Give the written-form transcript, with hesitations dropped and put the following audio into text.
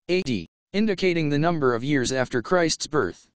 AD, indicating the number of years after Christ's birth.